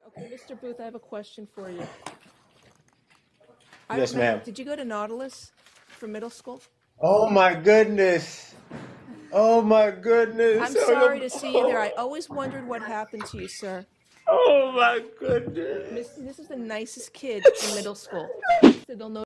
Okay, Mr. Booth, I have a question for you. Yes, ma'am. Did you go to Nautilus for middle school? Oh my goodness. Oh my goodness. I'm sorry to see you there. I always wondered what happened to you, sir. Oh my goodness. This is the nicest kid in middle school. So they'll know